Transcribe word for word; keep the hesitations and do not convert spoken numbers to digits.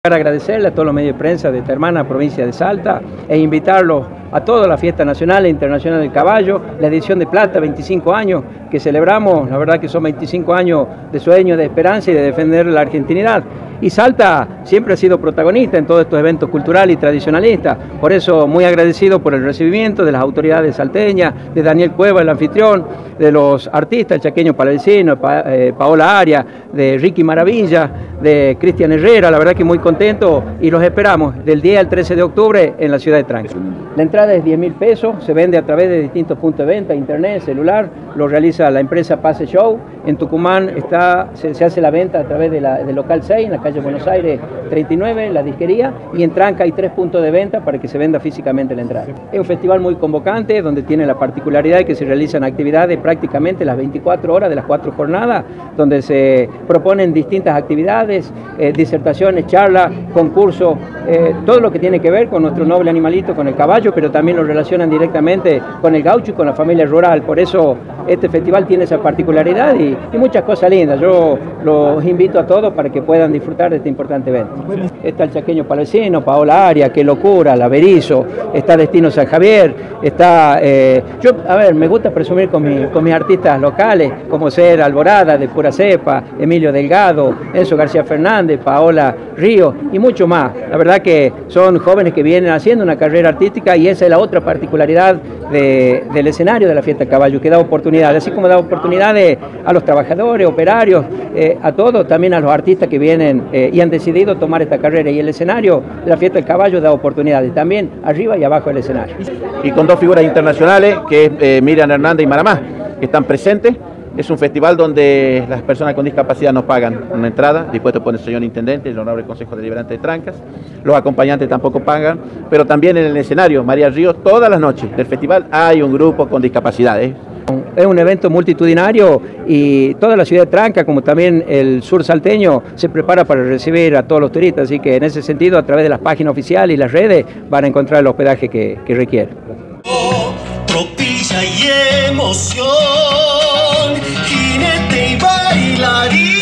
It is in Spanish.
Agradecerle a todos los medios de prensa de esta hermana provincia de Salta e invitarlos a toda la fiesta nacional e internacional del caballo, la edición de plata, veinticinco años que celebramos. La verdad que son veinticinco años de sueño, de esperanza y de defender la argentinidad. Y Salta siempre ha sido protagonista en todos estos eventos culturales y tradicionalistas, por eso muy agradecido por el recibimiento de las autoridades salteñas, de Daniel Cueva, el anfitrión, de los artistas, el chaqueño Palavecino, pa, eh, Paola Arias, de Ricky Maravilla, de Cristian Herrera. La verdad que muy contento y los esperamos del diez al trece de octubre en la ciudad de Tranca. La entrada es diez mil pesos, se vende a través de distintos puntos de venta, internet, celular, lo realiza la empresa Pase Show. En Tucumán está, se, se hace la venta a través de la, del local seis, en la calle Buenos Aires treinta y nueve, la disquería, y en Tranca hay tres puntos de venta para que se venda físicamente la entrada. Es un festival muy convocante, donde tiene la particularidad de que se realizan actividades prácticamente las veinticuatro horas de las cuatro jornadas, donde se proponen distintas actividades, eh, disertaciones, charlas, concursos, eh, todo lo que tiene que ver con nuestro noble animalito, con el caballo, pero también lo relacionan directamente con el gaucho y con la familia rural. Por eso este festival tiene esa particularidad y, y muchas cosas lindas. Yo los invito a todos para que puedan disfrutar de este importante evento. Está el chaqueño Palavecino, Paola Arias, Qué Locura, La Berizo, está Destino San Javier, está... Eh, yo, a ver, me gusta presumir con, mi, con mis artistas locales, como ser Alborada, de Pura Cepa, Emilio Delgado, Enzo García Fernández, Paola Río y mucho más. La verdad que son jóvenes que vienen haciendo una carrera artística y esa es la otra particularidad de, del escenario de la Fiesta del Caballo, que da oportunidades, así como da oportunidades a los trabajadores, operarios, eh, a todos, también a los artistas que vienen eh, y han decidido tomar esta carrera, y el escenario de la Fiesta del Caballo da oportunidades, también arriba y abajo del escenario. Y con dos figuras internacionales, que es eh, Miriam Hernández y Maramá, que están presentes. Es un festival donde las personas con discapacidad no pagan una entrada, dispuesto por el señor Intendente, el Honorable Consejo Deliberante de Trancas. Los acompañantes tampoco pagan, pero también en el escenario María Ríos, todas las noches del festival hay un grupo con discapacidades. Es un evento multitudinario y toda la ciudad de Tranca, como también el sur salteño, se prepara para recibir a todos los turistas, así que en ese sentido, a través de las páginas oficiales y las redes, van a encontrar el hospedaje que, que requieren. Tropilla y emoción, jinete y bailarín.